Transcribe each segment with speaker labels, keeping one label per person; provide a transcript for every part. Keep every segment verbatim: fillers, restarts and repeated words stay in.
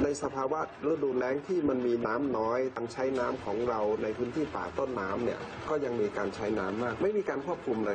Speaker 1: ในสภาวะฤดูแล้งที่มันมีน้ำน้อยการใช้น้ำของเราในพื้นที่ป่าต้นน้ำเนี่ยก็ยังมีการใช้น้ำมากไม่มีการควบคุมเลย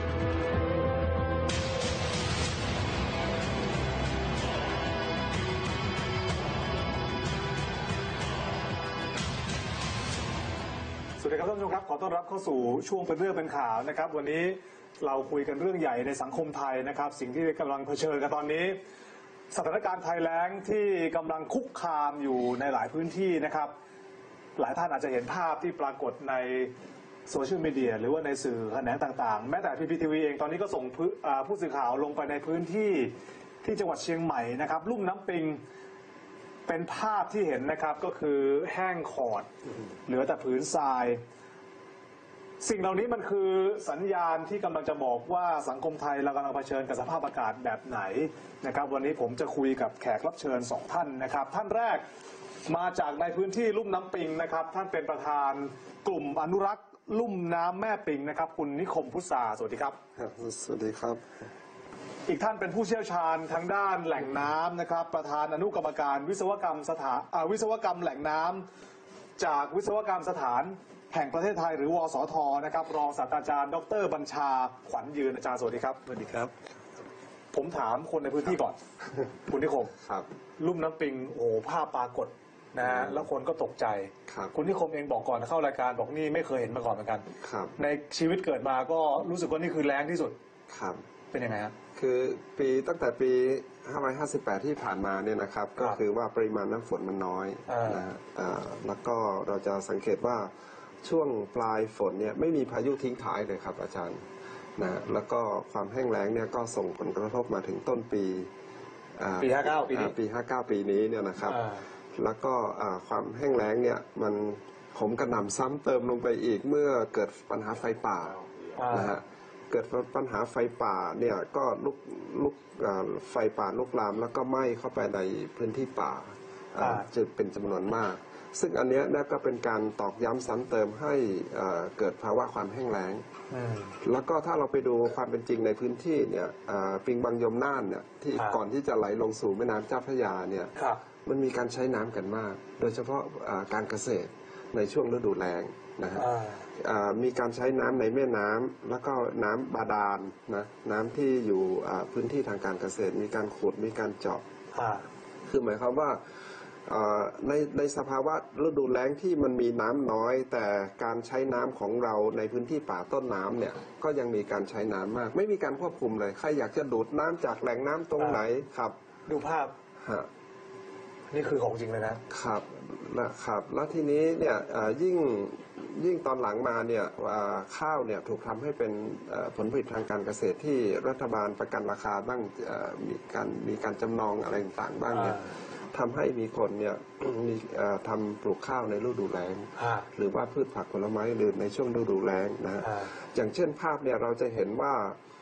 Speaker 2: สวัสดีครับท่านผู้ชมครับขอต้อนรับเข้าสู่ช่วงเป็นเรื่องเป็นข่าวนะครับวันนี้เราคุยกันเรื่องใหญ่ในสังคมไทยนะครับสิ่งที่กำลังเผชิญกันตอนนี้สถานการณ์ภัยแล้งที่กำลังคุกคามอยู่ในหลายพื้นที่นะครับหลายท่านอาจจะเห็นภาพที่ปรากฏในโซเชียลมีเดียหรือว่าในสื่อแขนงต่างๆแม้แต่ พี พี ที วี เองตอนนี้ก็ส่งผู้สื่อข่าวลงไปในพื้นที่ที่จังหวัดเชียงใหม่นะครับลุ่มน้ำปิงเป็นภาพที่เห็นนะครับก็คือแห้งขอดเหลือแต่ผืนทรายสิ่งเหล่านี้มันคือสัญญาณที่กำลังจะบอกว่าสังคมไทยเรากำลังเผชิญกับสภาพอากาศแบบไหนนะครับวันนี้ผมจะคุยกับแขกรับเชิญสองท่านนะครับท่านแรกมาจากในพื้นที่ลุ่มน้ำปิงนะครับท่านเป็นประธานกลุ่มอนุรักษ์ลุ่มน้ำแม่ปิงนะครับคุณนิคมพุทธาสวัสดีครับ
Speaker 1: สวัสดีครับ
Speaker 2: อีกท่านเป็นผู้เชี่ยวชาญทางด้านแหล่งน้ำนะครับประธานอนุกรรมการวิศวกรรมสถานวิศวกรรมแหล่งน้ำจากวิศวกรรมสถานแห่งประเทศไทยหรือวสทนะครับรองศาสตราจารย์ดร.บัญชาขวัญยืนอาจารย์สวัสดีครับ
Speaker 1: สวัสดีครับ
Speaker 2: ผมถามคนในพื้นที่ก่อนคุณนิคม
Speaker 1: ครับ
Speaker 2: ลุ่มน้ำปิงโอ้ภาพปรากฏนะฮะแล้วคนก็ตกใจ
Speaker 1: ครับ
Speaker 2: คุณนิคมเองบอกก่อนเข้ารายการบอกนี่ไม่เคยเห็นมาก่อนเหมือนกัน
Speaker 1: ครับ
Speaker 2: ในชีวิตเกิดมาก็รู้สึกว่านี่คือแรงที่สุด
Speaker 1: ครับ
Speaker 2: เป็นยังไงครับ
Speaker 1: คือปีตั้งแต่ปีห้าร้อยห้าสิบแปดที่ผ่านมาเนี่ยนะครับก็คือว่าปริมาณน้ำฝนมันน้อยนะฮะแล้วก็เราจะสังเกตว่าช่วงปลายฝนเนี่ยไม่มีพายุทิ้งท้ายเลยครับอาจารย์นะแล้วก็ความแห้งแล้งเนี่ยก็ส่งผลกระทบมาถึงต้นปี
Speaker 2: ปีห้าเก้าปีนี้
Speaker 1: ปีห้าเก้าปีนี้เนี่ยนะครับแล้วก็ความแห้งแล้งเนี่ยมันผมกระหน่ำซ้ำเติมลงไปอีกเมื่อเกิดปัญหาไฟป่านะฮะเกิดปัญหาไฟป่าเนี่ยก็ลุกลุกไฟป่าลุกลามแล้วก็ไหม้เข้าไปในพื้นที่ป่าจะเป็นจำนวนมากซึ่งอันนี้นี่ก็เป็นการตอกย้ำซ้ำเติมให้เกิดภาวะความแห้งแล้งแล้วก็ถ้าเราไปดูความเป็นจริงในพื้นที่เนี่ยปิงบางยมน่านเนี่ยที่ก่อนที่จะไหลลงสู่แม่น้ำเจ้าพระยาเนี่ยมันมีการใช้น้ำกันมากโดยเฉพาะการเกษตรในช่วงฤดูแล้งนะฮะมีการใช้น้ำในแม่น้ำแล้วก็น้ำบาดาลนะน้ำที่อยู่พื้นที่ทางการเกษตรมีการขุดมีการเจาะคือหมายความว่าในในสภาวะฤดูแล้งที่มันมีน้ำน้อยแต่การใช้น้ำของเราในพื้นที่ป่าต้นน้ำเนี่ยก็ยังมีการใช้น้ำมากไม่มีการควบคุมเลยใครอยากจะดูดน้ำจากแหล่งน้ำตรงไหนครับ
Speaker 2: ดูภาพ
Speaker 1: ฮะ
Speaker 2: นี่คือของจริงเลยนะครับ
Speaker 1: นะครับแล้วทีนี้เนี่ยยิ่งยิ่งตอนหลังมาเนี่ยข้าวเนี่ยถูกทำให้เป็นผลผลิตทางการเกษตรที่รัฐบาลประกันราคาบ้างมีการมีการจำนองอะไรต่างๆบ้างเนี่ยทำให้มีคนเนี่ยมีทำปลูกข้าวในฤดูแล้งหรือว่าพืชผักผลไม้อื่นในช่วงฤดูแล้งนะอย่างเช่นภาพเนี่ยเราจะเห็นว่า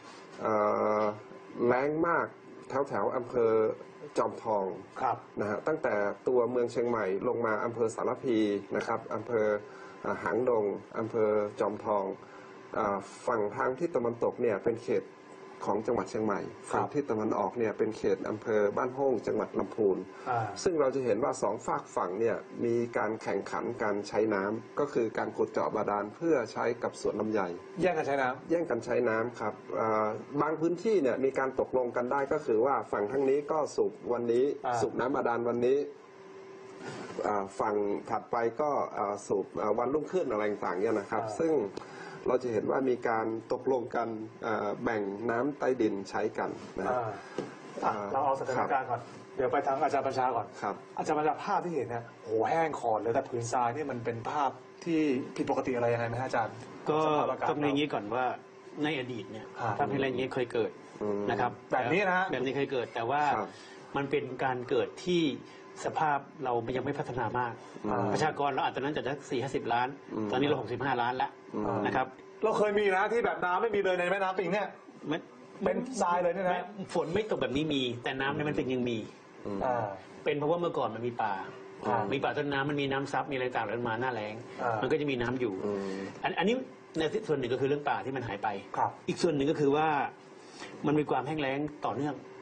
Speaker 1: แล้งมากแถวแถวอำเภอจอมทองนะฮะตั้งแต่ตัวเมืองเชียงใหม่ลงมาอำเภอสารพีนะครับอำเภอหางดงอำเภอจอมทองฝั่งทางทิศตะวันตกเนี่ยเป็นเขตของจังหวัดเชียงใหม่ฝั่งทิศตะวันออกเนี่ยเป็นเขตอำเภอบ้านโฮ่งจังหวัดลำพูนซึ่งเราจะเห็นว่าสองฝากฝั่งเนี่ยมีการแข่งขันการใช้น้ำก็คือการขุดเจาะบาดาลเพื่อใช้กับสวนลำไย
Speaker 2: แย่งกันใช้น้ำ
Speaker 1: แย่งกันใช้น้ำครับบางพื้นที่เนี่ยมีการตกลงกันได้ก็คือว่าฝั่งทั้งนี้ก็สูบวันนี้สูบน้ำบาดาลวันนี้ฝั่งถัดไปก็สูบวันรุ่งขึ้นอะไรต่างๆเนี่ยนะครับซึ่งเราจะเห็นว่ามีการตกลงกันแบ่งน้ำใต้ดินใช้กันนะ
Speaker 2: เราเอาสถานการณ์ก่อนเดี๋ยวไปทางอาจารย์บัญชาก่อน
Speaker 1: ครับ
Speaker 2: อาจารย์บัญชาภาพที่เห็นเนี่ยโหแห้งขอดเลยแต่ผืนทรายนี่มันเป็นภาพที่ผิดปกติอะไรยังไงไหมอาจารย์
Speaker 3: ก็ต้องในนี้ก่อนว่าในอดีตเนี่ยภาพอะไรอย่างนี้เคยเกิดนะครับ
Speaker 2: แบบนี้นะ
Speaker 3: แบบนี้เคยเกิดแต่ว่ามันเป็นการเกิดที่สภาพเรายังไม่พัฒนามากประชากรเราอาจจะนั้นจะได้สี่ห้าสิบล้านตอนนี้เราหกสิบห้าล้านแล้วนะครับ
Speaker 2: เราเคยมีนะที่แบบน้ำไม่มีเลยในแม่น้ำปิงเนี่ยเป็นทรายเลยเนี่ยนะ
Speaker 3: ฝนไม่ตกแบบนี้มีแต่น้ำในมันเป็นยังมีเป็นเพราะว่าเมื่อก่อนมันมีป่ามีป่าต้นน้ำมันมีน้ำซับมีอะไรต่างๆมาหน้าแล้งมันก็จะมีน้ำอยู่อันนี้ในส่วนหนึ่งก็คือเรื่องป่าที่มันหายไปอีกส่วนหนึ่งก็คือว่ามันมีความแห้งแล้งต่อเนื่อง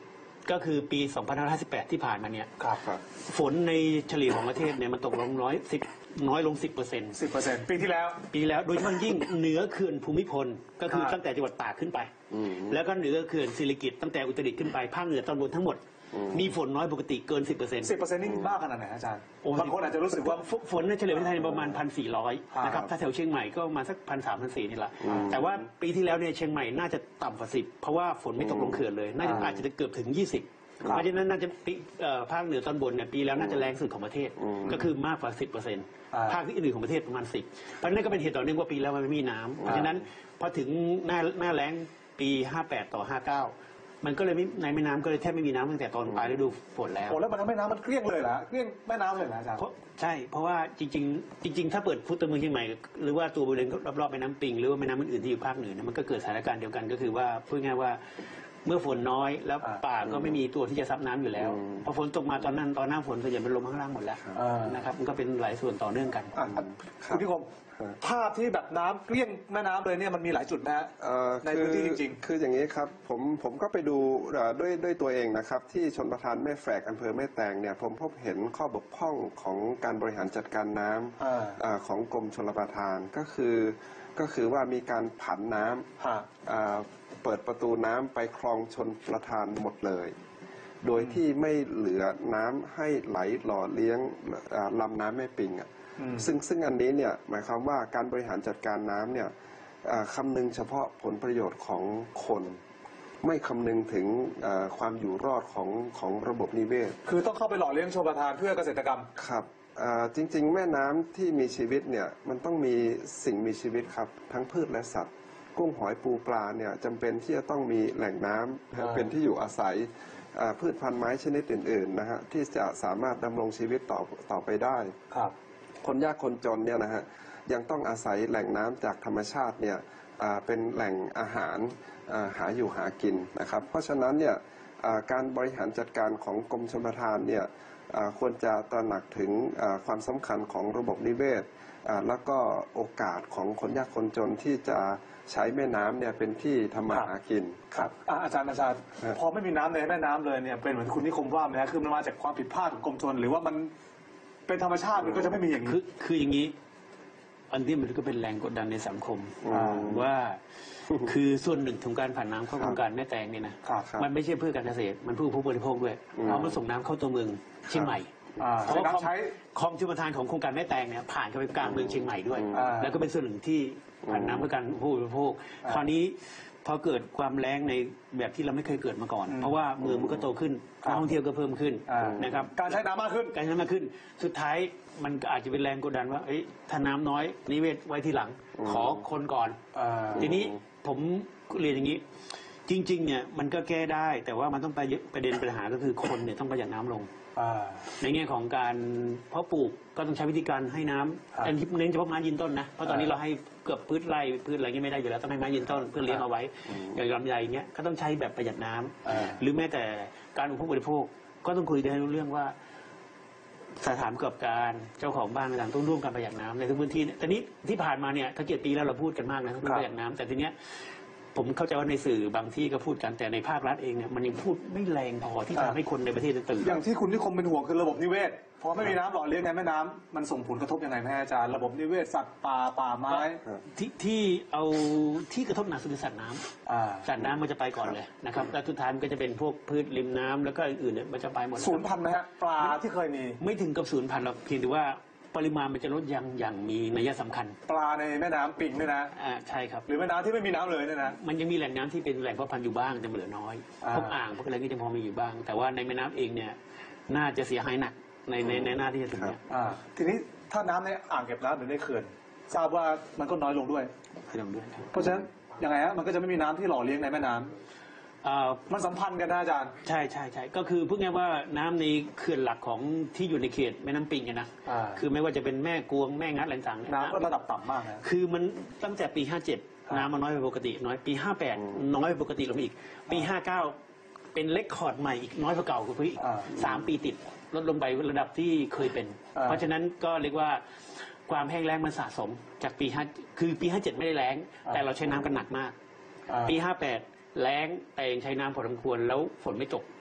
Speaker 3: ก็คือปี สองพันห้าร้อยห้าสิบแปด ที่ผ่านมาเนี่ย
Speaker 2: ครับ
Speaker 3: ฝนในเฉลี่ยของประเทศเนี่ยมันตกลงน้อยสิบน้อยลง สิบเปอร์เซ็นต์
Speaker 2: สิบเปอร์เซ็นต์ปีที่แล้ว
Speaker 3: ปีแล้วโดยเฉพาะยิ่งเหนือเขื่อนภูมิพลก็คือ
Speaker 2: ครับ
Speaker 3: ตั้งแต่จังหวัดตากขึ้นไป แล้วก็เหนือเขื่อนศิริกิติ์ตั้งแต่อุตรดิตถ์ขึ้นไปภาคเหนือตอนบนทั้งหมด มีฝนน้อยปกติเกิน สิบเปอร์เซ็นต์
Speaker 2: สิบเปอร์เซ็นต์นี่มากขนาดไหนอาจารย์บางคนอาจจะรู้สึกว่า
Speaker 3: ฝฝนในเฉลี่ยประเทศไทยประมาณ หนึ่งพันสี่ร้อย นะครับ
Speaker 2: ครับ
Speaker 3: ถ้าแถวเชียงใหม่ก็ประมาณสัก หนึ่งพันสามร้อย หนึ่งพันสี่ร้อย นี่แหละ แต่ว่าปีที่แล้วเนี่ยเชียงใหม่น่าจะต่ำกว่าสิบเพราะว่าฝนไม่ตกลงเขื่อนเลย น่าจะอาจจะเกือบถึง ยี่สิบ เพราะฉะนั้นน่าจะปีเอ่อภาคเหนือตอนบนเนี่ยปีแล้วน่าจะแรงสุดของประเทศ ก็คือมากกว่า สิบเปอร์เซ็นต์ ภาคที่อื่นของประเทศประมาณ สิบ เพราะฉะนั้นก็เป็นเหตุต่อเนื่องว่าปีแล้วมันไม่มีน้ำเพราะฉะนั้นพอถึงหน้าหน้าแล้งปี ห้าแปด ต่อ ห้าเก้า มันก็เลยไม่ในแม่น้ำก็เลยแทบไม่มีน้ำตั้งแต่ตอนปลายฤดูฝนแล้ว
Speaker 2: โอ้แล้วมันทำให้น้ำมันเกลี้ยงเลยเหรอเกลี้ยงแม่น้ำเลยเหรออาจารย์
Speaker 3: เพราะใช่เพราะว่าจริงๆ จริง ๆ ถ้าเปิดพุทธเมืองเชียงใหม่หรือว่าตัวบริเวณรอบๆแม่น้ำปิงหรือว่าแม่น้ำอื่นๆที่อยู่ภาคเหนือเนี่ยมันก็เกิดสถานการณ์เดียวกันก็คือว่าพูดง่ายๆว่าเมื่อฝนน้อยแล้วป่าก็ไม่มีตัวที่จะซับน้ำอยู่แล้วพอฝนตกมาตอนนั้นตอนหน้าฝนส่วนใหญ่เป็นลมข้างล่างหมดแล้วนะครับมันก็เป็นหลายส่วนต่อเนื่องกัน
Speaker 2: อ่ะคุณนิคมภาพที่แบบน้ำเกลี้ยงแม่น้ำเลยเนี่ยมันมีหลายจุดนะฮะ
Speaker 1: เอ่อ
Speaker 2: ในพื้นที่จริง
Speaker 1: ๆคืออย่างนี้ครับผมผมก็ไปดูเอ่อด้วยด้วยตัวเองนะครับที่ชนประทานแม่แฝกอำเภอแม่แตงเนี่ยผมพบเห็นข้อบกพร่องของการบริหารจัดการน้
Speaker 2: อ่า
Speaker 1: ำอ่าของกรมชลประทานก็คือก็คือว่ามีการผันน้ำ
Speaker 2: ฮะ
Speaker 1: อ่าเปิดประตูน้ำไปคลองชนประทานหมดเลย โดยที่ไม่เหลือน้ำให้ไหลหล่อเลี้ยงอ่าลำน้ำแม่ปิงอ่ะ
Speaker 2: อืม
Speaker 1: ซึ่งซึ่งอันนี้เนี่ยหมายความว่าการบริหารจัดการน้ำเนี่ยอ่าคำนึงเฉพาะผลประโยชน์ของคน ไม่คำนึงถึงอ่าความอยู่รอดของของระบบนิเวศ
Speaker 2: คือต้องเข้าไปหล่อเลี้ยงชลประทานเพื่อเกษตรกรรม
Speaker 1: ครับอ่าจริงๆ แม่น้ำที่มีชีวิตเนี่ยมันต้องมีสิ่งมีชีวิตครับทั้งพืชและสัตว์ กุ้งหอยปูปลาเนี่ยจำเป็นที่จะต้องมีแหล่งน้ำ
Speaker 2: อ่า
Speaker 1: เป็นที่อยู่อาศัยอ่าพืชพันธุ์ไม้ชนิดอื่นๆนะฮะที่จะสามารถดำรงชีวิตต่อต่อไปได้
Speaker 2: ครับ
Speaker 1: คนยากคนจนเนี่ยนะฮะยังต้องอาศัยแหล่งน้ำจากธรรมชาติเนี่ยอ่าเป็นแหล่งอาหารอ่าหาอยู่หากินนะครับเพราะฉะนั้นเนี่ยอ่าการบริหารจัดการของกรมชลประทานเนี่ยอ่าควรจะตระหนักถึงอ่าความสำคัญของระบบนิเวศอ่าแล้วก็โอกาสของคนยากคนจนที่จะใช้แม่น้ำเนี่ยเป็นที่ทำมาหากิน
Speaker 2: ครับอ่ะอาจารย์อาจารย์
Speaker 1: ครับ
Speaker 2: พอไม่มีน้ำในแม่น้ำเลยเนี่ยเป็นเหมือนคุณนิคมว่าไหมฮะคือมันมาจากความผิดพลาดของกรมชลหรือว่ามันเป็นธรรมชาติมันก็จะไม่มีอย่าง
Speaker 3: คื
Speaker 2: นี้
Speaker 3: อคืออย่างนี้ อันที่มันก็เป็นแรงกดดันในสังคม
Speaker 1: อืม
Speaker 3: ว่าคือส่วนหนึ่งของการผ่านน้ำเข้าโครงการแม่แตงเนี่ยนะครับ
Speaker 1: ครับ
Speaker 3: มันไม่ใช่เพื่อการเกษตรมันเพื่อผู้บริโภคด้วยเพราะมันส่งน้ำเข้าตัวเมืองเชียงใหม่
Speaker 2: อ่า
Speaker 3: เพราะว่าคลอง
Speaker 2: ใช้
Speaker 3: คลองชลประทานของโครงการแม่แตงเนี่ยผ่านเข้าไปกลางเมืองเชียงใหม่ด้วย
Speaker 2: อ่า
Speaker 3: แล้วก็เป็นส่วนหนึ่งที่ผ่านน้ำเพื่อการผู้บริโภคคราวนี้พอเกิดความแล้งในแบบที่เราไม่เคยเกิดมาก่อน เพราะว่าเมืองมันก็โตขึ้นนักท่องเที่ยวก็เพิ่มขึ้น
Speaker 2: อ่า
Speaker 3: นะครับ
Speaker 2: การใช้น้ำมากขึ้น
Speaker 3: การใช้น้ำมากขึ้น สุดท้ายมันก็อาจจะเป็นแรงกดดันว่าเอ้ยถ้าน้ำน้อยนิเวศไว้ทีหลัง ขอคนก่อน
Speaker 2: อ่า
Speaker 3: ทีนี้ผมเรียนอย่างนี้ จริง ๆ เนี่ยมันก็แก้ได้ แต่ว่ามันต้องไปประเด็นปัญหาก็คือคนเนี่ยต้องประหยัดน้ำลง
Speaker 2: อ่า
Speaker 3: ในแง่ของการเพาะปลูกก็ต้องใช้วิธีการให้น้
Speaker 2: ครับ
Speaker 3: ำอันที่เน้นเฉพาะไม้ยืนต้นนะ เพราะตอนนี้เราให้เกือบพืชไร่พืชอะไรเงี้ยไม่ได้อยู่แล้วต้องให้ไม้ยืนต้นเพื่อเลี้ยงเอาไว้อย่างลำไยเงี้ยก็ต้องใช้แบบประหยัดน้ำ
Speaker 2: อ่า
Speaker 3: หรือแม้แต่การอุปโภคบริโภคก็ต้องคุยกันให้รู้เรื่องว่าสถานประกอบการเจ้าของบ้านต่างๆต้องร่วมกันประหยัดน้ำในทุกพื้นที่เนี่ยแต่นี้ที่ผ่านมาเนี่ยถ้าเกียรปีแล้วเราพูดกันมากนะเรื่องประหยัดน้ำแต่ทีเนี้ยผมเข้าใจว่าในสื่อบางที่ก็พูดกันแต่ในภาครัฐเองเนี่ยมันยังพูดไม่แรงพอที่จะทำให้คนในประเทศตื่น
Speaker 2: อย่างที่คุณนิคมเป็นห่วงคือระบบนิเวศพอไม่มีน้ำหล่อเลี้ยงในแม่น้ำมันส่งผลกระทบยังไงไหมอาจารย์ระบบนิเวศสัตว์ป่าป่าไม้
Speaker 3: ที่ที่เอาที่กระทบหนักสุดคือสัตว์น้ำ
Speaker 2: อ่า
Speaker 3: สัตว์น้ำมันจะไปก่อนเลยนะครับแล้วสุดท้ายมันก็จะเป็นพวกพืชริมน้ำแล้วก็อื่นๆเนี่ยมันจะไปหมดแล้ว
Speaker 2: ศูนย์พันธุ์ไหมฮะปลาที่เคยมี
Speaker 3: ไม่ถึงกับศูนย์พันธุ์หรอกเพียงแต่ว่าปริมาณมันจะลดยังอย่างมีนัยสำคัญ
Speaker 2: ปลาในแม่น้ำปิงด้วยนะ
Speaker 3: อ่าใช่ครับ
Speaker 2: หรือแม่น้ำที่ไม่มีน้ำเลยเนี่ยนะ
Speaker 3: มันยังมีแหล่งน้ำที่เป็นแหล่งเพาะพันธุ์อยู่บ้างแต่มันเหลือน้อย
Speaker 2: อ่า
Speaker 3: พวกอ่างพวกอะไรก็ยังพอมีอยู่บ้าง แต่ว่าในแม่น้ำเองเนี่ยน่าจะเสียหายหนักในในในหน้าที่จะถึงเนี่ย
Speaker 2: อ่าทีนี้ถ้าน้ำในอ่างเก็บน้ำหรือในเขื่อนทราบว่ามันก็น้อยลงด้วย
Speaker 3: ให้ลองด้วยครับ
Speaker 2: เพราะฉะนั้นยังไงฮะมันก็จะไม่มีน้ำที่หล่อเลี้ยงในแม่น้ำ
Speaker 3: อ่า
Speaker 2: มันสัมพันธ์กันนะอาจารย์
Speaker 3: ใช่ใช่ใช่ก็คือพูดง่ายว่าน้ำในเขื่อนหลักของที่อยู่ในเขตแม่น้ำปิงเนี่ยนะ
Speaker 2: อ่า
Speaker 3: คือไม่ว่าจะเป็นแม่กวงแม่งัดอะไรต่างๆเย
Speaker 2: น้ำก็ระดับต่ำมากนะ
Speaker 3: คือมันตั้งแต่ปีห้าเจ็ด
Speaker 2: ครับ
Speaker 3: น้ำมันน้อยกว่าปกติ น้อยปีห้าแปดน้อยกว่าปกติลงมาอีก ปีห้าเก้าเป็นเลคคอร์ดใหม่อีกน้อยกว่าเก่ากว่าอีก
Speaker 2: อ่า
Speaker 3: สามปีติดลดลงไประดับที่เคยเป็น
Speaker 2: อ่า
Speaker 3: เพราะฉะนั้นก็เรียกว่าความแห้งแล้งมันสะสมจากปีห้าคือปีห้าเจ็ดไม่ได้แล้ง แต่เราใช้น้ำกันหนักมาก
Speaker 2: อ่า
Speaker 3: ปีห้าแปดแล้งแต่ยังใช้น้ำพอสมควรแล้วฝนไม่ตก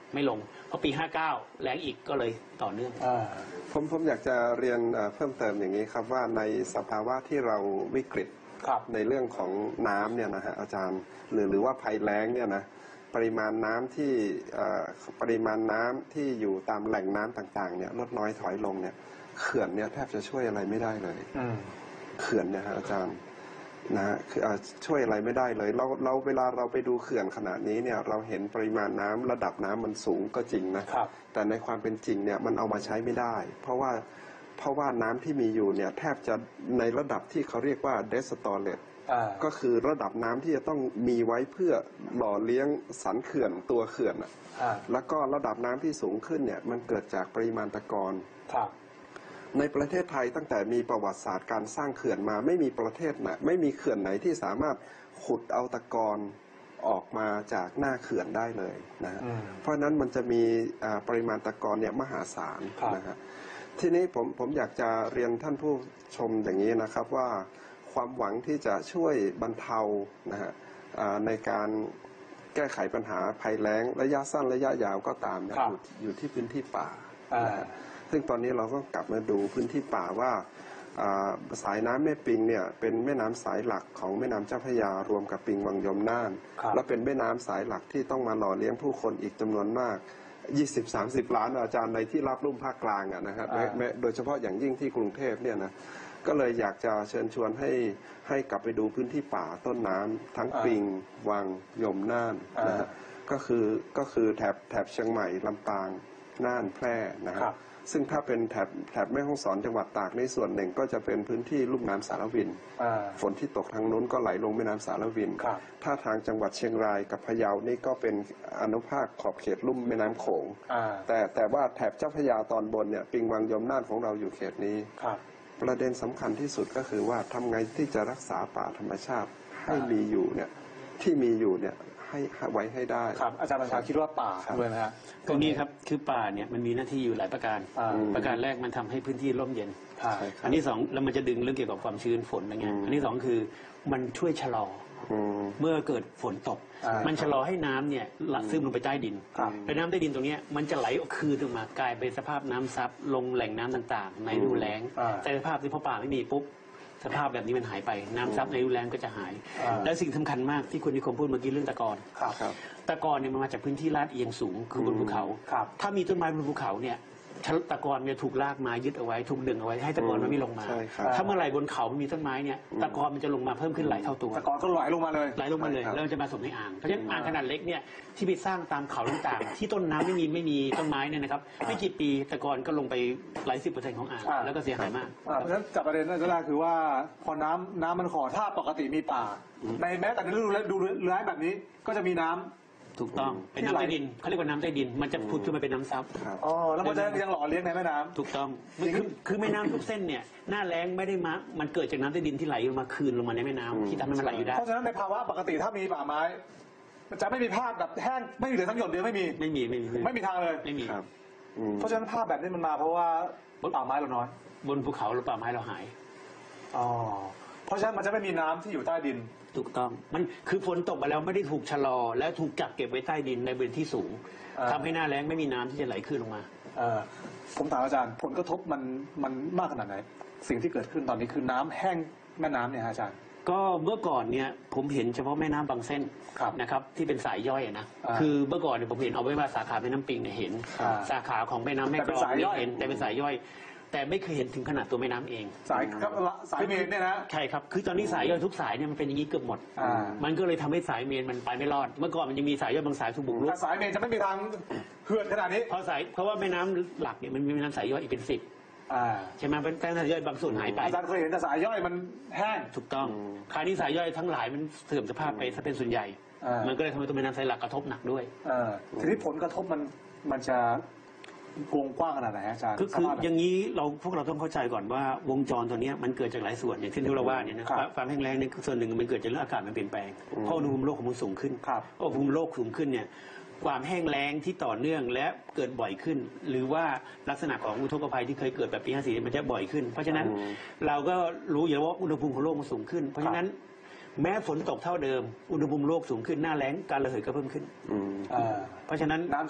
Speaker 3: ไม่ลงเพราะปีห้าเก้าแรงอีกก็เลยต่อเนื่อง
Speaker 1: ผมผมอยากจะเรียนเอ่อเพิ่มเติมอย่างนี้ครับว่าในสภาวะที่เราวิกฤต
Speaker 2: ครับ
Speaker 1: ในเรื่องของน้ำเนี่ยนะฮะอาจารย์หรือหรือว่าภัยแล้งเนี่ยนะปริมาณน้ำที่เอ่อปริมาณน้ำที่อยู่ตามแหล่งน้ำต่างๆเนี่ยลดน้อยถอยลงเนี่ยเขื่อนเนี่ยแทบจะช่วยอะไรไม่ได้เลย
Speaker 2: อืม
Speaker 1: เขื่อนเนี่ยฮะอาจารย์นะฮะคืออ่าช่วยอะไรไม่ได้เลยเราเราเวลาเราไปดูเขื่อนขนาดนี้เนี่ยเราเห็นปริมาณน้ำระดับน้ำมันสูงก็จริงนะครับ แต่ในความเป็นจริงเนี่ยมันเอามาใช้ไม่ได้ เพราะว่าเพราะว่าน้ำที่มีอยู่เนี่ยแทบจะในระดับที่เขาเรียกว่า dead storage
Speaker 2: อ่า
Speaker 1: ก็คือระดับน้ำที่จะต้องมีไว้เพื่อหล่อเลี้ยงสันเขื่อนตัวเขื่อนอะ
Speaker 2: อ่า
Speaker 1: แล้วก็ระดับน้ำที่สูงขึ้นเนี่ยมันเกิดจากปริมาณตะกอน
Speaker 2: ครับ
Speaker 1: ในประเทศไทยตั้งแต่มีประวัติศาสตร์การสร้างเขื่อนมาไม่มีประเทศไหนไม่มีเขื่อนไหนที่สามารถขุดเอาตะกอนออกมาจากหน้าเขื่อนได้เลยนะฮะ
Speaker 2: อืม
Speaker 1: เพราะฉะนั้นมันจะมีอ่าปริมาณตะกอนเนี่ยมหาศาล
Speaker 2: ครับ
Speaker 1: นะฮะทีนี้ผมผมอยากจะเรียนท่านผู้ชมอย่างนี้นะครับว่าความหวังที่จะช่วยบรรเทานะฮะอ่าในการแก้ไขปัญหาภัยแล้งระยะสั้นระยะยาวก็ตามเนี่ย
Speaker 2: ครับ
Speaker 1: อยู่อยู่ที่พื้นที่ป่า
Speaker 2: อ่า
Speaker 1: นะฮะซึ่งตอนนี้เราก็กลับมาดูพื้นที่ป่าว่าอ่าสายน้ำแม่ปิงเนี่ยเป็นแม่น้ำสายหลักของแม่น้ำเจ้าพระยารวมกับปิงวังยมน่าน
Speaker 2: ครับ
Speaker 1: และเป็นแม่น้ำสายหลักที่ต้องมาหล่อเลี้ยงผู้คนอีกจำนวนมาก ยี่สิบสามสิบ ล้านอาจารย์ในที่รับรุ่มภาคกลางอะนะครับแม้แม้โดยเฉพาะอย่างยิ่งที่กรุงเทพเนี่ยนะก็เลยอยากจะเชิญชวนให้ให้กลับไปดูพื้นที่ป่าต้นน้ำทั้งปิงวังยมน่านนะฮะก็คือก็คือแถบแถบเชียงใหม่ลำปางน่านแพร่นะค
Speaker 2: ครั
Speaker 1: รับ บซึ่งถ้าเป็นแถบแถบแม่ฮ่องสอนจังหวัดตากในส่วนหนึ่งก็จะเป็นพื้นที่ลุ่มน้ำสารวิน
Speaker 2: อ่า
Speaker 1: ฝนที่ตกทางโน้นก็ไหลลงแม่น้ำสารวิน
Speaker 2: ครับ
Speaker 1: ถ้าทางจังหวัดเชียงรายกับพะเยานี่ก็เป็นอนุภาคขอบเขตลุ่มแม่น้ำโขง
Speaker 2: อ่า
Speaker 1: แต่แต่ว่าแถบเจ้าพระยาตอนบนเนี่ยปิงวังยมน่านของเราอยู่เขตนี้
Speaker 2: ครับ
Speaker 1: ประเด็นสำคัญที่สุดก็คือว่าทำไงที่จะรักษาป่าธรรมชาติให้มีอยู่เนี่ยที่มีอยู่เนี่ยให้ให้ไว้ให้ได้
Speaker 2: ครับ อาจารย์บัญชาคิดว่าป่า
Speaker 1: ครับ
Speaker 2: ด้วยนะฮะ
Speaker 3: ตรงนี้ครับคือป่าเนี่ยมันมีหน้าที่อยู่หลายประการ
Speaker 2: อ่า
Speaker 3: ประการแรกมันทำให้พื้นที่ร่มเย็น
Speaker 2: อ่า
Speaker 1: ใช่ครับ
Speaker 3: อันที่สองแล้วมันจะดึงเรื่องเกี่ยวกับความชื้นฝนอะไรเงี้ย
Speaker 1: อืม
Speaker 3: อันที่สองคือมันช่วยชะลอ
Speaker 1: อืม
Speaker 3: เมื่อเกิดฝนตก
Speaker 2: อ่ามั
Speaker 3: มันชะลอให้น้ำเนี่ยหลั่งซึมลงไปใต้ดิน
Speaker 2: ครับ
Speaker 3: แล้วน้ำใต้ดินตรงเนี้ยมันจะไหลออกคืนออกมากลายเป็นสภาพน้ำซับลงแหล่งน้ำต่างๆ ในฤดูแล้ง
Speaker 2: อ่า
Speaker 3: แต่สภาพที่พอป่าไม่มีปุ๊บสภาพแบบนี้มันหายไปน้ำซับในฤดูแล้งก็จะหาย
Speaker 2: อ่า
Speaker 3: และสิ่งสำคัญมากที่คุณนิคมพูดเมื่อกี้เรื่องตะกอน
Speaker 2: ครับ
Speaker 1: ครับ
Speaker 3: ตะกอนเนี่ยมันมาจากพื้นที่ลาดเอียงสูงคือบนภูเขา
Speaker 2: ครับ
Speaker 3: ถ้ามีต้นไม้บนภูเขาเนี่ยตะกอนมันจะถูกลากมายึดเอาไว้ถูกดึงเอาไว้ให้ตะกอนมันไม่ลงมา
Speaker 1: ใช่ครับ
Speaker 3: ถ้าเมื่อไหร่บนเขามันมีต้นไม้เนี่ยตะกอนมันจะลงมาเพิ่มขึ้นหลายเท่าตัว
Speaker 2: แต่ก่อนก็ไหลลงมาเลย
Speaker 3: ไหลลงมาเลย
Speaker 1: ใช่ครับ
Speaker 3: แล้วมันจะมาสมในอ่าง เพราะฉะนั้นอ่างขนาดเล็กเนี่ยที่ไปสร้างตามเขาต่างๆ ที่ต้นน้ำไม่มีไม่มีต้นไม้เนี่ยนะครับไม่กี่ปีตะกอนก็ลงไปหลายสิบเปอร์เซ็นต์ของอ่าง
Speaker 2: อ่า
Speaker 3: แล้วก็เสียหายมาก
Speaker 2: อ่าเพราะฉะนั้นจับประเด็นแรกคือว่าพอน้ำน้ำมันขอถ้าปกติมีป่า ในแม้แต่ในฤดูดูร้ายแบบนี้ก็จะมีน้ำ
Speaker 3: ถูกต้องเป็นน้ำใต้ดินเขาเรียกว่าน้ำใต้ดิน มันจะผุดขึ้นมาเป็นน้ำซับ
Speaker 1: ครับ
Speaker 2: อ๋อแล้วมันจะยังหล่อเลี้ยงในแม่น้ำ
Speaker 3: ถูกต้องมันคือคือแม่น้ำทุกเส้นเนี่ยหน้าแล้งไม่ได้มามันเกิดจากน้ำใต้ดินที่ไหลลงมาคืนลงมาในแม่น้ำที่ทำให้มันไหลอยู่ได้
Speaker 2: เพราะฉะนั้นในภาวะปกติถ้ามีป่าไม้ มันจะไม่มีภาพแบบแห้งไม่มีเหลือทั้งหยดเดียวไม่มี
Speaker 3: ไม่มีไม่มี
Speaker 2: ไม่มีทางเลย
Speaker 3: ไม่มี
Speaker 1: ครับอืม
Speaker 2: เพราะฉะนั้นภาพแบบนี้มันมาเพราะว่าป่าไม้เราน้อย
Speaker 3: บนภูเขาหรือป่าไม้เราหาย
Speaker 2: อ๋อเพราะฉะนั้นมันจะไม่มีน้ำที่อยู่ใต้ดิน
Speaker 3: ถูกต้องมันคือฝนตกมาแล้วไม่ได้ถูกชะลอ และถูกกักเก็บไว้ใต้ดินในบริเวณที่สูง
Speaker 2: อ่า
Speaker 3: ทำให้หน้าแล้งไม่มีน้ำที่จะไหลขึ้นลงมา
Speaker 2: เอ่อผมถามอาจารย์ผลกระทบมันมันมากขนาดไหน สิ่งที่เกิดขึ้นตอนนี้คือน้ำแห้งแม่น้ำเนี่ยฮะอาจารย์
Speaker 3: ก็เมื่อก่อนเนี่ยผมเห็นเฉพาะแม่น้ำบางเส้น
Speaker 2: ครับ
Speaker 3: นะครับที่เป็นสายย่อยอะนะ
Speaker 2: อ่า
Speaker 3: คือเมื่อก่อนเนี่ยผมเห็นเอาไว้ว่าสาขาแม่น้ำปิงเนี่ยเห็น
Speaker 2: อ่า
Speaker 3: สาขาของแม่น้ำแม่
Speaker 2: แต่
Speaker 3: ก
Speaker 2: เป็
Speaker 3: ล
Speaker 2: น
Speaker 3: อง
Speaker 2: สายย่อย
Speaker 3: เนี่ยเห็นแต่เป็นสายย่อย แต่ไม่เคยเห็นถึงขนาดตัวแม่น้ำเอง
Speaker 2: สายก็สายเมนเนี่ยนะ
Speaker 3: ใช่ครับคือตอนนี้สายย่อยทุกสายเนี่ยมันเป็นอย่างนี้เกือบหมด
Speaker 2: อ่า
Speaker 3: มันก็เลยทำให้สายเมนมันไปไม่รอด เมื่อก่อนมันยังมีสายย่อยบางสายถูกบุกรุก
Speaker 2: แต่สายเมนจะไม่มีทางเหือดขนาดนี้
Speaker 3: เพราะสายเพราะว่าแม่น้ำหลักเนี่ยมันมีแม่น้ำสายย่อยอีกเป็นสิบ
Speaker 2: อ่า
Speaker 3: ใช่ไหมเป็นแม่น้ำสายย่อยบางส่วนหายไป
Speaker 2: อาจารย์เคยเห็นแต่สายย่อยมันแห้ง
Speaker 3: ถูกต้องคราวนี้สายย่อยทั้งหลายมันเสื่อมสภาพไปซะเป็นส่วนใหญ่
Speaker 2: อ่ามั
Speaker 3: มันก็เลยทำให้ตัวแม่น้ำสายหลักกระทบหนักด้วย
Speaker 2: เออทีนี้ผลกระทบมันมันจะวงกว้างขนาดไหนฮะอาจารย์
Speaker 3: ก็คือ
Speaker 2: สภาพแบบ
Speaker 3: อย่างนี้เราพวกเราต้องเข้าใจก่อนว่าวงจรตัวเนี้ยมันเกิดจากหลายส่วนอย่างที่เราว่าเนี่ยนะครับ ความแห้งแล้งในส่วนหนึ่งมันเกิดจากเรื่องอากาศมันเปลี่ยนแปลงเพราะอุณหภูมิโลกของมันสูงขึ้น
Speaker 2: ครับ
Speaker 3: อุณหภูมิโลกสูงขึ้นเนี่ยความแห้งแล้งที่ต่อเนื่องและเกิดบ่อยขึ้น หรือว่าลักษณะของอุทกภัยที่เคยเกิดแบบปีห้าสี่มันจะบ่อยขึ้น เพราะฉะนั้นเราก็รู้อยู่แล้วว่าอุณหภูมิของโลกมันสูงขึ้น เพราะฉะนั้นแม้ฝนตกเท่าเดิมอุณหภูมิโลกสูงขึ้นหน้าแล้งการระเหยก็เพิ่มขึ้น
Speaker 1: อืม
Speaker 2: อ่า
Speaker 3: เพราะฉะนั้น
Speaker 2: น้ำจะ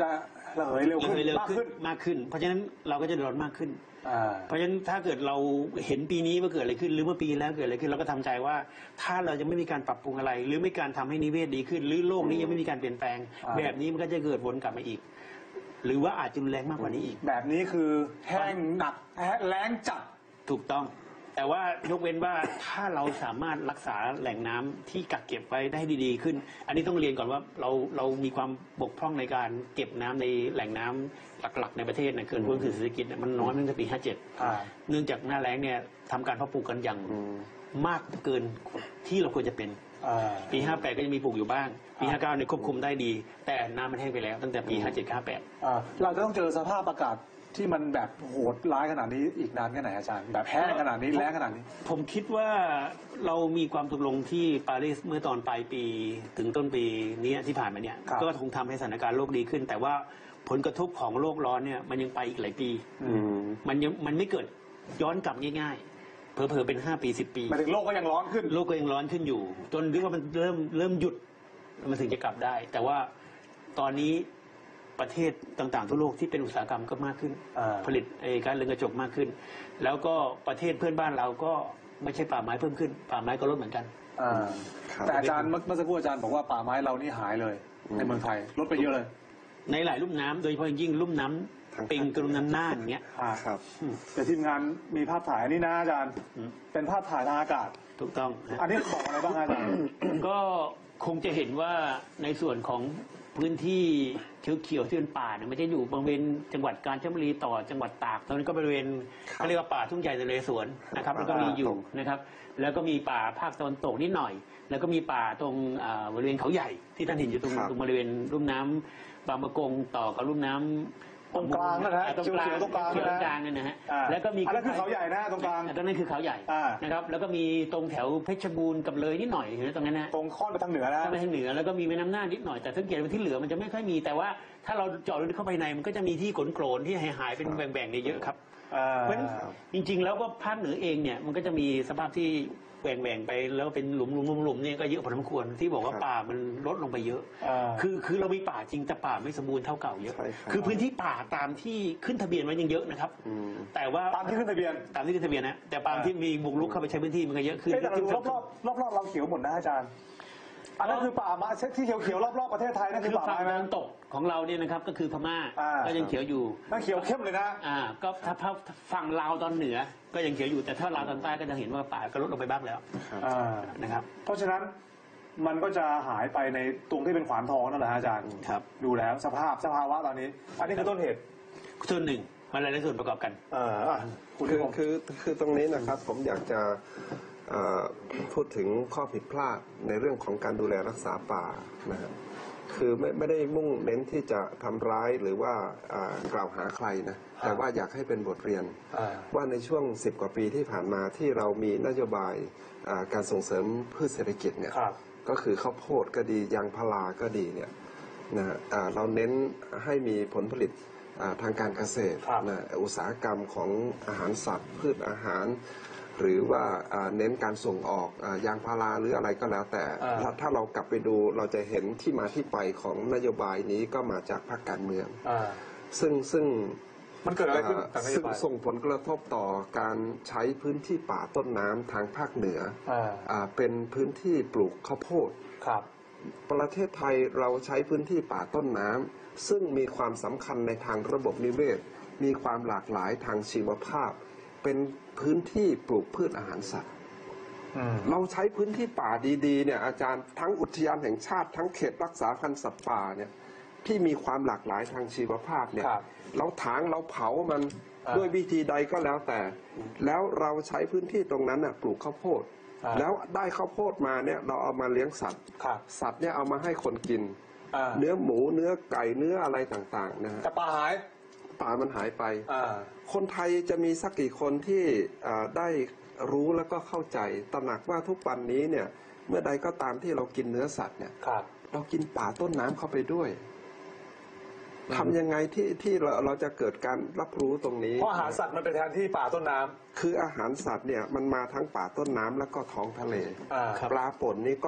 Speaker 2: ระเหยเร็วขึ้น
Speaker 3: ระเหยเร็ว
Speaker 2: มาก
Speaker 3: ขึ้
Speaker 2: ขึ้
Speaker 3: น
Speaker 2: น
Speaker 3: มากขึ้น เพราะฉะนั้นเราก็จะเดือดร้อนมากขึ้น
Speaker 2: อ่า
Speaker 3: เพราะฉะนั้นถ้าเกิดเราเห็นปีนี้ว่าเกิดอะไรขึ้น หรือเมื่อปีแล้วเกิดอะไรขึ้นเราก็ทำใจว่า ถ้าเราจะไม่มีการปรับปรุงอะไร หรือไม่การทำให้นิเวศดีขึ้น หรือโลกนี้ยังไม่มีการเปลี่ยนแปลง
Speaker 2: อ่า
Speaker 3: แบบนี้มันก็จะเกิดวนกลับมาอีก หรือว่าอาจจะรุนแรงมากกว่านี้อีก
Speaker 2: แบบนี้คือแห้งหนักแล้งจัด
Speaker 3: ถูกต้อง แต่ว่ายกเว้นว่าถ้าเราสามารถรักษาแหล่งน้ำที่กักเก็บไว้ได้ดีๆขึ้น อันนี้ต้องเรียนก่อนว่าเราเรามีความบกพร่องในการเก็บน้ำในแหล่งน้ำหลักๆในประเทศเนี่ยเกินพื้นที่เศรษฐกิจเนี่ยมันน้อยเมื่อปีห้าเจ็ด
Speaker 2: อ่า
Speaker 3: เนื่องจากหน้าแล้งเนี่ยทำการเพาะปลูกกันอย่างมากเกินที่เราควรจะเป็น
Speaker 2: อ่า
Speaker 3: ปีห้าแปดก็ยังมีปลูกอยู่บ้าง ปีห้าเก้าเนี่ยควบคุมได้ดี แต่น้ำมันแห้งไปแล้วตั้งแต่ปีห้าเจ็ดห้าแปด
Speaker 2: อ่าเราจะต้องเจอสภาพอากาศที่มันแบบโหดร้ายขนาดนี้อีกนานแค่ไหนอาจารย์ แบบแห้งขนาดนี้แล้งขนาดนี้
Speaker 3: ผมคิดว่าเรามีความตกลงที่ปารีสเมื่อตอนปลายปีถึงต้นปีนี้ที่ผ่านมาเนี่ย
Speaker 2: ครับ
Speaker 3: ก็คงทำให้สถานการณ์โลกดีขึ้น แต่ว่าผลกระทบของโลกร้อนเนี่ยมันยังไปอีกหลายปี
Speaker 1: อืม
Speaker 3: มันยังมันไม่เกิดย้อนกลับง่ายๆเผลอๆเป็นห้าปีสิบปี
Speaker 2: หมายถึงโลกก็ยังร้อนขึ้น
Speaker 3: โลกก็ยังร้อนขึ้นอยู่ จนเรียกว่ามันเริ่มเริ่มหยุดมันถึงจะกลับได้ แต่ว่าตอนนี้ประเทศต่างๆทั่วโลกที่เป็นอุตสาหกรรมก็มากขึ้น
Speaker 2: อ่า
Speaker 3: ผลิตไอ้การเรือนกระจกมากขึ้น แล้วก็ประเทศเพื่อนบ้านเราก็ไม่ใช่ป่าไม้เพิ่มขึ้น ป่าไม้ก็ลดเหมือนกัน
Speaker 2: อ่า
Speaker 1: ครับ
Speaker 2: แต่อาจารย์เมื่อเมื่อสักครู่อาจารย์บอกว่าป่าไม้เรานี่หายเลย ในเมืองไทยลดไปเยอะเลย
Speaker 3: ในหลายลุ่มน้ำโดยเฉพาะอย่างยิ่งลุ่มน้ำปิงกับลุ่มน้ำน่านอย่างเงี้ย
Speaker 2: อ่า
Speaker 1: ครับ
Speaker 2: แต่ทีมงานมีภาพถ่ายอันนี้นะอาจารย์
Speaker 3: อืม
Speaker 2: เป็นภาพถ่ายทางอากาศ
Speaker 3: ถูกต้องฮะ
Speaker 2: อันนี้บอกอะไรบ้างอาจารย์
Speaker 3: ก็คงจะเห็นว่าในส่วนของพื้นที่เขียวๆที่เป็นป่าเนี่ยมันจะอยู่บริเวณจังหวัดกาญจนบุรีต่อจังหวัดตากตอนนั้นก็บริเวณเขาเรียกว่าป่าทุ่งใหญ่นเรศวรนะครับแล้วก็มีอยู่นะครับ แล้วก็มีป่าภาคตะวันตกนิดหน่อย แล้วก็มีป่าตรงอ่าบริเวณเขาใหญ่ที่ท่านเห็นอยู่ตรง
Speaker 1: ครับ
Speaker 3: ตรงบริเวณลุ่มน้ำบางประกงต่อกับลุ่มน้ำ
Speaker 2: ตรงกลางนั่นนะ
Speaker 3: ตรงกลาง
Speaker 2: เขียวๆตรงกลาง
Speaker 3: เขียว
Speaker 2: นะ
Speaker 3: กลางเนี่ยนะฮะ
Speaker 2: อ่า
Speaker 3: แล้วก็มี
Speaker 2: อันนั้นคือเขาใหญ่นะตรงกลาง
Speaker 3: ตรงนั้นคือเขาใหญ่
Speaker 2: อ่า
Speaker 3: นะครับแล้วก็มีตรงแถวเพชรบูรณ์กับเลยนิดหน่อยเห็นไหมตรงนั้นนะ
Speaker 2: ตรงค่อนไปทางเหนือนะ
Speaker 3: ถ้าไปทางเหนือแล้วก็มีแม่น้ำน่านนิดหน่อยแต่สังเกตว่าที่เหลือมันจะไม่ค่อยมีแต่ว่าถ้าเราเจาะลึกเข้าไปในมันก็จะมีที่โกลนๆที่หายๆเป็นแบ่งๆเนี่ยเยอะครับ
Speaker 2: อ่า
Speaker 3: เพราะฉะนั้นจริงๆแล้วก็ภาคเหนือเองเนี่ยมันก็จะมีสภาพที่แหว่งๆไปแล้วเป็นหลุมๆหลุมๆเนี่ยก็เยอะพอสมควรที่บอกว่า
Speaker 1: ครับ
Speaker 3: ป่ามันลดลงไปเยอะ
Speaker 2: อ่า
Speaker 3: คือคือเรามีป่าจริงแต่ป่าไม่สมบูรณ์เท่าเก่าเยอะ
Speaker 1: ใช่ครับ
Speaker 3: คือพื้นที่ป่าตามที่ขึ้นทะเบียนไว้ยังเยอะนะครับ
Speaker 1: อืม
Speaker 3: แต่ว่า
Speaker 2: ตามที่ขึ้นทะเบียน
Speaker 3: ตามที่ขึ้นทะเบียนนะแต่ตามที่มีบุกรุกเข้าไปใช้พื้นที่มันก็เยอะขึ้น
Speaker 2: เอ้ยแต่รอบรอบรอบรอบๆเราเขียวหมดนะอาจารย์ อันนั้นคือป่าไม้ที่เขียวเขียวๆรอบๆประเทศไทยนั่น
Speaker 3: คื
Speaker 2: คือ อป่า
Speaker 3: ฝั่ง
Speaker 2: ไม้
Speaker 3: ตะ
Speaker 2: นะ
Speaker 3: วันตกของเราเนี่ยนะครับก็คือพม่า
Speaker 2: อ่า
Speaker 3: ก็ยังเขียวอยู่
Speaker 2: นั่นเขียวเข้มเลยนะ
Speaker 3: อ่าก็ถ้าถ้าฝั่งลาวตอนเหนือก็ยังเขียวอยู่แต่ถ้าลาวตอนใต้ก็จะเห็นว่าป่าก็ลดลงไปบ้างแล้ว
Speaker 2: อ่า
Speaker 3: นะครับ
Speaker 2: เพราะฉะนั้นมันก็จะหายไปในตรงที่เป็นขวานทองนั่นแหละฮะอาจารย์
Speaker 3: ครับ
Speaker 2: ดูแล้วสภาพสภาวะตอนนี้ อันนี้คือต้นเหตุ
Speaker 3: ส่วนหนึ่งมันหลายๆส่วนประกอบกัน
Speaker 2: เอ่ออ่ะคุณ
Speaker 1: คือ
Speaker 2: ผู้ชม
Speaker 1: คือคือตรงนี้นะครับผมอยากจะเอ่อพูดถึงข้อผิดพลาดในเรื่องของการดูแลรักษาป่านะฮะคือไม่ไม่ได้มุ่งเน้นที่จะทำร้ายหรือว่าอ่ากล่าวหาใครนะแต่ว่าอยากให้เป็นบทเรียน
Speaker 2: อ่า
Speaker 1: ว่าในช่วงสิบกว่าปีที่ผ่านมาที่เรามีนโยบายอ่าการส่งเสริมพืชเศรษฐกิจเนี่ย
Speaker 2: ครับ
Speaker 1: ก็คือข้าวโพดก็ดียางพาราก็ดีเนี่ยนะฮะอ่าเราเน้นให้มีผลผลิตอ่าทางการเกษตร
Speaker 2: ครับ
Speaker 1: นะอุตสาหกรรมของอาหารสัตว์ พืชอาหาร หรือว่าอ่าเน้นการส่งออกอ่ายางพาราหรืออะไรก็แล้วแต่
Speaker 2: อ่า
Speaker 1: ถ้าถ้าเรากลับไปดูเราจะเห็นที่มาที่ไปของนโยบายนี้ก็มาจากพรรคการเมือง
Speaker 2: อ่า
Speaker 1: ซึ่งซึ่ง
Speaker 2: มันเกิดอะไรขึ้น
Speaker 1: อ่า
Speaker 2: จากนโย
Speaker 1: ซึ่ง
Speaker 2: บาย
Speaker 1: ส่งผลกระทบต่อการใช้พื้นที่ป่าต้นน้ำทางภาคเหนือ
Speaker 2: อ่า
Speaker 1: อ่าเป็นพื้นที่ปลูกข้าวโพด
Speaker 2: ครับ
Speaker 1: ประเทศไทยเราใช้พื้นที่ป่าต้นน้ำซึ่งมีความสำคัญในทางระบบนิเวศ มีความหลากหลายทางชีวภาพ เป็นพื้นที่ปลูกพืชอาหารสัตว์
Speaker 2: อืม
Speaker 1: เราใช้พื้นที่ป่าดีๆเนี่ยอาจารย์ทั้งอุทยานแห่งชาติทั้งเขตรักษาพันธุ์สัตว์ป่าเนี่ยที่มีความหลากหลายทางชีวภาพเนี่ย
Speaker 2: ครับ
Speaker 1: เราถางเราเผามัน
Speaker 2: อ่า
Speaker 1: ด้วยวิธีใดก็แล้วแต่ แล้วเราใช้พื้นที่ตรงนั้นน่ะปลูกข้าวโพด
Speaker 2: อ่า
Speaker 1: แล้วได้ข้าวโพดมาเนี่ยเราเอามาเลี้ยงสัตว์
Speaker 2: ครับ
Speaker 1: สัตว์เนี่ยเอามาให้คนกิน
Speaker 2: อ่า
Speaker 1: เนื้อหมูเนื้อไก่เนื้ออะไรต่างๆนะฮะ
Speaker 2: แต่ป่าหาย
Speaker 1: ป่ามันหายไป
Speaker 2: อ่า
Speaker 1: คนไทยจะมีสักกี่คนที่อ่าได้รู้แล้วก็เข้าใจตระหนักว่าทุกวันนี้เนี่ยเมื่อใดก็ตามที่เรากินเนื้อสัตว์เนี่ย
Speaker 2: ครับ
Speaker 1: เรากินป่าต้นน้ำเข้าไปด้วยทำยังไงที่ที่เราเราจะเกิดการรับรู้ตรงนี้
Speaker 2: เพราะอาหารสัตว์มันเป็นแทนที่ป่าต้นน้ำ
Speaker 1: คืออาหารสัตว์เนี่ยมันมาทั้งป่าต้นน้ำแล้วก็ท้องทะเล
Speaker 2: อ่า
Speaker 1: ปลาป่นนี่ก็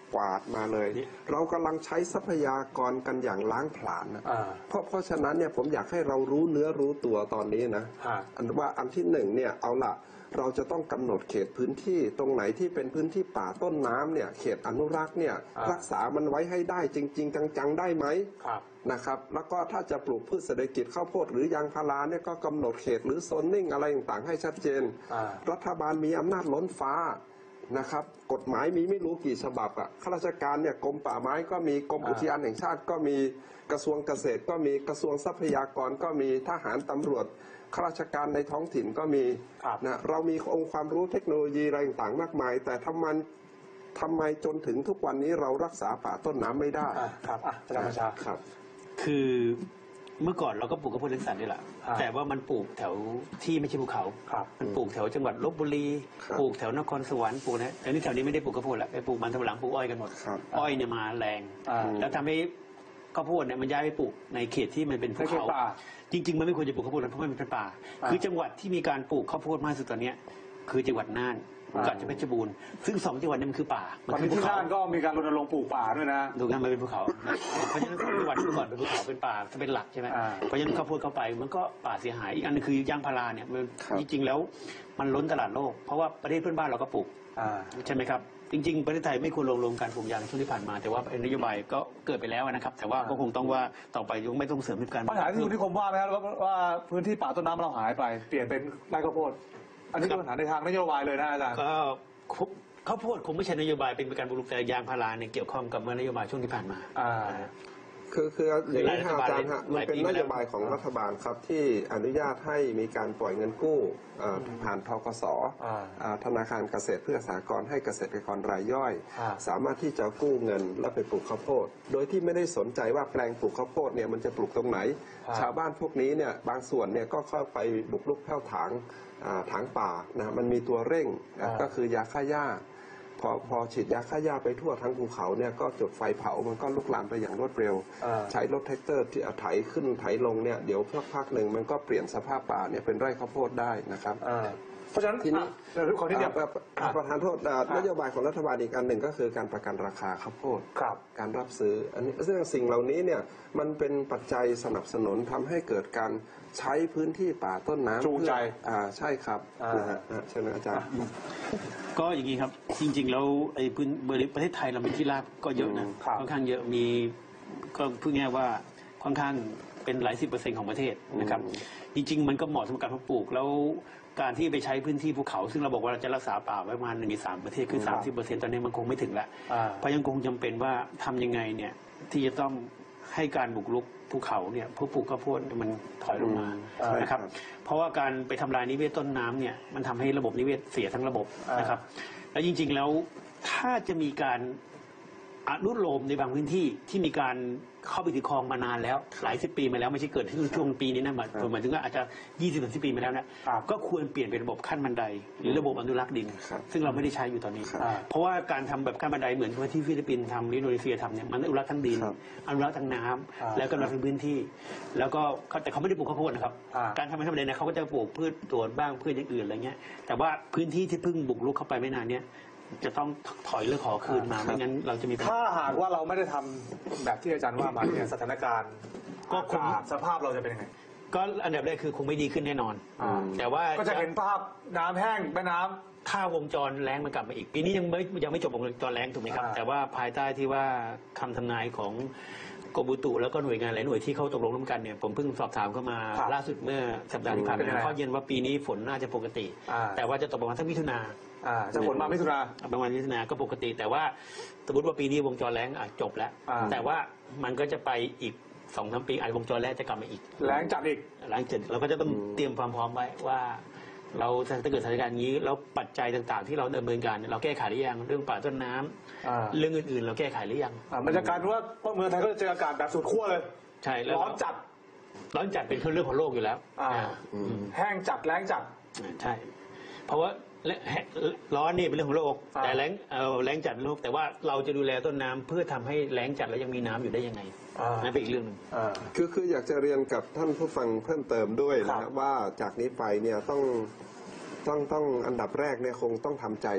Speaker 1: กวาดมาเลย เรากำลังใช้ทรัพยากรกันอย่างล้างผลาญนะเพราะเพราะฉะนั้นเนี่ยผมอยากให้เรารู้เนื้อรู้ตัวตอนนี้นะอันว่าอันที่หนึ่งเนี่ยเอาละเราจะต้องกำหนดเขตพื้นที่ตรงไหนที่เป็นพื้นที่ป่าต้นน้ำเนี่ยเขตอนุรักษ์เนี่ยรักษามันไว้ให้ได้จริงๆจังๆได้ไหมนะครับแล้วก็ถ้าจะปลูกพืชเศรษฐกิจข้าวโพดหรือยางพาราเนี่ยก็กำหนดเขตหรือโซนนิ่งอะไรต่างๆให้ชัดเจนรัฐบาลมีอำนาจล้นฟ้านะครับกฎหมายมีไม่รู้กี่ฉบับอะข้าราชการเนี่ยกรมป่าไม้ก็มีกรมอุทยานแห่งชาติก็มีกระทรวงเกษตรก็มีกระทรวงทรัพยากรก็มีทหารตำรวจข้าราชการในท้องถิ่นก็มีนะเรามีองค์ความรู้เทคโนโลยีอะไรต่างๆมากมายแต่ทำไมทำไมจนถึงทุกวันนี้เรารักษาป่าต้นน้ำไม่ได้
Speaker 2: ครับอาจารย์ประชา
Speaker 1: ครับ
Speaker 3: คือเมื่อก่อนเราก็ปลูกข้าวโพดเลี้ยงสัตว์นี่แหละแต่ว่ามันปลูกแถวที่ไม่ใช่ภูเขามันปลูกแถวจังหวัดลบบุรีปลูกแถวนครสวรรค์ปลูกนะแต่นี่แถวนี้ไม่ได้ปลูกข้าวโพดละไปปลูกมันสำปะหลังปลูกอ้อยกันหมดอ้อยเนี่ยมาแรงแล้วทำให้ข้าวโพดเนี่ยมันย้ายไปปลูกในเขตที่มันเป็นภูเขาจริงๆมันไม่ควรจะปลูกข้าวโพดเพราะมันเป็นป่าคือจังหวัดที่มีการปลูกข้าวโพดมากสุดตอนนี้คือจังหวัดน่านกับจังหวัดเพชรบูรณ์ซึ่งสองจังหวัดนี้มันคือป่า
Speaker 2: มันคือที่น่านก็มีการรณรงค์ปลูกป่าด้วยนะ
Speaker 3: ดูกันมันเป็นภูเขาเพราะฉะนั้นสองจังหวัดเมื่อก่อนเป็นภูเขาเป็นป่าจะเป็นหลักใช่ไหมเพราะฉะนั้นข้าวโพดเข้าไปมันก็ป่าเสียหายอีกอันนึงคือยางพาราเนี่ยมันจริงๆแล้วมันล้นตลาดโลกเพราะว่าประเทศเพื่อนบ้านเราก็ปลูกใช่ไหมครับจริงๆประเทศไทยไม่ควรลงลงการปลูกยางช่วงที่ผ่านมาแต่ว่านโยบายก็เกิดไปแล้วนะครับแต่ว่าก็คงต้องว่าต่อไปยังไม่ต้องเสริมการ
Speaker 2: ปัญหาที่คุณนิคมว่าไหมครับว่าพื้นที่ป่าต้นน้ำเราหายไปเปลี่ยนเป็นไร่ข้าวโพดอันนี้เป็นปัญหาในทางนโยบายเลยนะอาจารย์
Speaker 3: ก็ข้าวโพดคงไม่ใช่นโยบายเป็นการปลูกแต่ยางพาราเนี่ยเกี่ยวข้องกับนโยบายช่วงที่ผ่านมา
Speaker 1: คือคืออย่างนี้อาจารย์ฮะมันเป็นนโยบายของรัฐบาลครับที่อนุญาตให้มีการปล่อยเงินกู้ผ่านธกส.ธนาคารเกษตรเพื่อสหกรณ์ให้เกษตรกรรายย่อยสามารถที่จะกู้เงินแล้วไปปลูกข้าวโพดโดยที่ไม่ได้สนใจว่าแปลงปลูกข้าวโพดเนี่ยมันจะปลูกตรงไหนชาวบ้านพวกนี้เนี่ยบางส่วนเนี่ยก็เข้าไปบุกรุกแผ่วถางถางป่านะมันมีตัวเร่งก็คือยาฆ่าหญ้าพอพอฉีดยาฆ่าหญ้าไปทั่วทั้งภูเขาเนี่ยก็จุดไฟเผามันก็ลุกลามไปอย่างรวดเร็วใช้รถแท็กเตอร์ที่ไถขึ้นไถลงเนี่ยเดี๋ยวสักพักหนึ่งมันก็เปลี่ยนสภาพป่าเนี่ยเป็นไร่ข้าวโพดได้นะครับ
Speaker 2: เพราะฉะนั้น
Speaker 1: ทีนี้
Speaker 2: ขอที่เดียว
Speaker 1: ประธานโทษนโยบายของรัฐบาลอีกอันหนึ่งก็คือการประกันราคาข้าวโพดการรับซื้ออันนี้ซึ่งสิ่งเหล่านี้เนี่ยมันเป็นปัจจัยสนับสนุนทำให้เกิดการใช้พื้นที่ป่าต้นน้ำ
Speaker 2: จูงใจ
Speaker 1: อ่าใช่ครับนะฮะใช่ไหมอาจารย์
Speaker 3: ก็อย่างนี้ครับจริงๆแล้วไอ้พื้นประเทศไทยเรามีที่ราบก็เยอะนะค่อนข้างเยอะมีก็พูดง่ายว่าค่อนข้างเป็นหลายสิบเปอร์เซ็นต์ของประเทศนะครับจริงๆมันก็เหมาะสำหรับการปลูกแล้วการที่ไปใช้พื้นที่ภูเขาซึ่งเราบอกว่าเราจะรักษาป่าไว้ประมาณหนึ่งในสามประเทศคือสามสิบเปอร์เซ็นต์ตอนนี้มันคงไม่ถึงละเพราะยังคงจำเป็นว่าทำยังไงเนี่ยที่จะต้องให้การบุกรุกภูเขาเนี่ยเพื่อปลูกข้าวโพดมันถอยลงมานะครับเพราะว่าการไปทำลายนิเวศต้นน้ำเนี่ยมันทำให้ระบบนิเวศเสียทั้งระบบนะครับแล้วจริงๆแล้วถ้าจะมีการอนุโลมในบางพื้นที่ที่มีการเข้าไปถือครองมานานแล้วหลายสิบปีมาแล้วไม่ใช่เกิดขึ้นช่วงปีนี้นะหมายถึงว่าอาจจะยี่สิบถึงสิบปีมาแล้วนะก็ควรเปลี่ยนเป็นระบบขั้นบันไดหรือระบบอนุรักษ์ดินซึ่งเราไม่ได้ใช้อยู่ตอนนี้เพราะว่าการทำแบบขั้นบันไดเหมือนที่ฟิลิปปินส์ทำหรืออินโดนีเซียทำเนี่ยมันอนุรักษ์ทั้งดินอนุรักษ์ทั้งน้ำแล้วก็อนุรักษ์ทั้งพื้นที่แล้วก็แต่เขาไม่ได้ปลูกข้าวโพดนะครับการทำขั้นบันไดเนี่ยเขาก็จะปลูกพืชสวนบ้างพืชอย่างอื่นอะไรเงี้ยแต่ว่าพื้นที่ที่เพิ่งบุกรุกเข้าไปไม่นานเนี้ยจะต้องถอยหรือขอคืนมาไม่งั้นเราจะมี
Speaker 2: ถ้าหากว่าเราไม่ได้ทำแบบที่อาจารย์ว่ามาเนี่ยสถานการณ์ก็คงสภาพเราจะเป็นยังไง
Speaker 3: ก็อันดับแรกคือคงไม่ดีขึ้นแน่นอนแต่ว่า
Speaker 2: ก็จะเห็นภาพน้ำแห้งแม่น้
Speaker 3: ำถ้าวงจรแล้งมันกลับมาอีกปีนี้ยังไม่ยังไม่จบวงจรแล้งถูกไหมครับแต่ว่าภายใต้ที่ว่าคำทำนายของกรมอุตุแล้วก็หน่วยงานหลายหน่วยที่เขาตกลงร่วมกันเนี่ยผมเพิ่งสอบถามเข้ามาล่าสุดเมื่อสัปดาห์ที่ผ่านมาเขาเย็นว่าปีนี้ฝนน่าจะปกติแต่ว่าจะตกประมาณสักมิถุนา
Speaker 2: จะฝนมามิถุนา
Speaker 3: ประมาณมิถุนาก็ปกติแต่ว่าสมมติว่าปีนี้วงจรแล้งจบแล้วแต่ว่ามันก็จะไปอีกสองสามปีอาจวงจรแล้งจะกลับมาอีก
Speaker 2: แล้งจัดอีก
Speaker 3: แล้งจัดเราก็จะต้องเตรียมความพร้อมไว้ว่าเราถ้าเกิดสถานการณ์นี้แล้วปัจจัยต่างๆที่เราดำเนินการเราแก้ไขหรือยังเรื่องป่าต้นน้ำเรื่องอื่นๆเราแก้ไขหรือยัง
Speaker 2: มันจะกลายเป็นว่าเมืองไทยก็จะเจออากาศแบบสุดขั้วเลย
Speaker 3: ใช่
Speaker 2: ร้อนจัด
Speaker 3: ร้อนจัดเป็นเรื่องของโลกอยู่แล้ว
Speaker 2: แห้งจัดแล้งจัด
Speaker 3: ใช่เพราะว่าร้อนนี่เป็นเรื่องของโลกแต่แล้งแล้งจัดโลกแต่ว่าเราจะดูแลต้นน้ำเพื่อทำให้แล้งจัดแล้วยังมีน้ำอยู่ได้ยังไงนั่นเป็นอีกเรื่องหนึ่ง
Speaker 1: คือคืออยากจะเรียนกับท่านผู้ฟังเพิ่มเติมด้วยนะว่าจากนี้ไปเนี่ยต้องต้องต้องอันดับแรกเนี่ยคงต้องทำใจแล้วล่ะ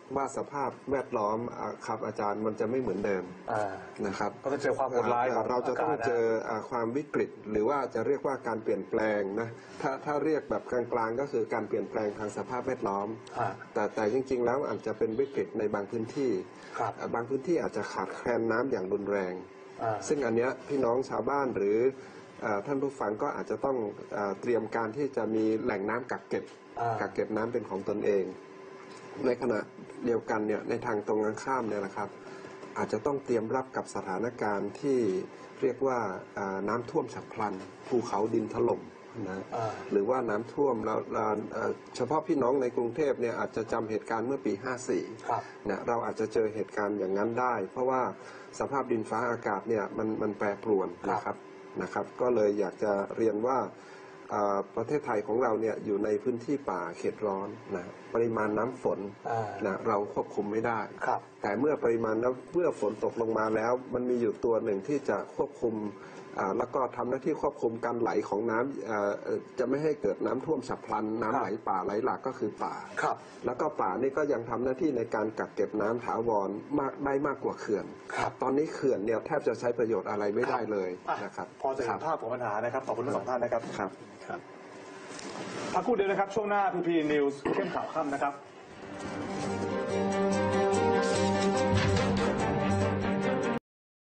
Speaker 1: ว่าสภาพแวดล้อมอ่าครับอาจารย์มันจะไม่เหมือนเดิม
Speaker 2: อ่า
Speaker 1: นะครับ
Speaker 2: ก็จะเจอความโหดร้ายของ
Speaker 1: เราจะต้อง
Speaker 2: อากาศนะ
Speaker 1: เจออ่าความวิกฤต หรือว่าจะเรียกว่าการเปลี่ยนแปลงนะถ้าถ้าเรียกแบบกลางๆก็คือการเปลี่ยนแปลงทางสภาพแวดล้อม
Speaker 2: อ่า
Speaker 1: แต่แต่จริงๆแล้วอาจจะเป็นวิกฤตในบางพื้นที่
Speaker 2: ครับ
Speaker 1: อ่าบางพื้นที่อาจจะขาดแคลนน้ำอย่างรุนแรง
Speaker 2: อ่า
Speaker 1: ซึ่งอันเนี้ยพี่น้องชาวบ้านหรืออ่าท่านผู้ฟังก็อาจจะต้องอ่าเตรียมการที่จะมีแหล่งน้ำกักเก็บ
Speaker 2: อ่า
Speaker 1: กักเก็บน้ำเป็นของตนเอง ในขณะเดียวกันเนี่ยในทางตรงกันข้ามเนี่ยนะครับ อาจจะต้องเตรียมรับกับสถานการณ์ที่เรียกว่าอ่าน้ำท่วมฉับพลันภูเขาดินถล่มนะ
Speaker 2: อ่า
Speaker 1: หรือว่าน้ำท่วมแล้วเราเอ่อเฉพาะพี่น้องในกรุงเทพเนี่ยอาจจะจำเหตุการณ์เมื่อปี ห้าสี่
Speaker 2: ครับ
Speaker 1: นะเราอาจจะเจอเหตุการณ์อย่างนั้นได้ เพราะว่าสภาพดินฟ้าอากาศเนี่ยมันมันแปรปรวนนะครับนะครับก็เลยอยากจะเรียนว่าอ่าประเทศไทยของเราเนี่ยอยู่ในพื้นที่ป่าเขตร้อนนะปริมาณน้ำฝน
Speaker 2: อ่า
Speaker 1: นะเราควบคุมไม่ได้
Speaker 2: ครับ
Speaker 1: แต่เมื่อปริมาณน้ำเมื่อฝนตกลงมาแล้ว มันมีอยู่ตัวหนึ่งที่จะควบคุมอ่าแล้วก็ทำหน้าที่ควบคุมการไหลของน้ำอ่าเอ่อจะไม่ให้เกิดน้ำท่วมฉับพลันน้ำไหลป่าไหลหลากก็คือป่า
Speaker 2: ครับ
Speaker 1: แล้วก็ป่านี่ก็ยังทำหน้าที่ในการกักเก็บน้ำถาวรมากได้มากกว่าเขื่อน
Speaker 2: ครับ
Speaker 1: ตอนนี้เขื่อนเนี่ยแทบจะใช้ประโยชน์อะไรไม่ได้เลย
Speaker 2: อ่ะ
Speaker 1: นะครับ
Speaker 2: พอจะเห็นภาพของปัญหานะครับ ขอบคุณทั้งสองท่านนะครับ
Speaker 1: ครับ
Speaker 3: ครับ
Speaker 2: พักครู่เดียวนะครับ ช่วงหน้าพีพีนิวส์เข้มข่าวค่ำนะครับ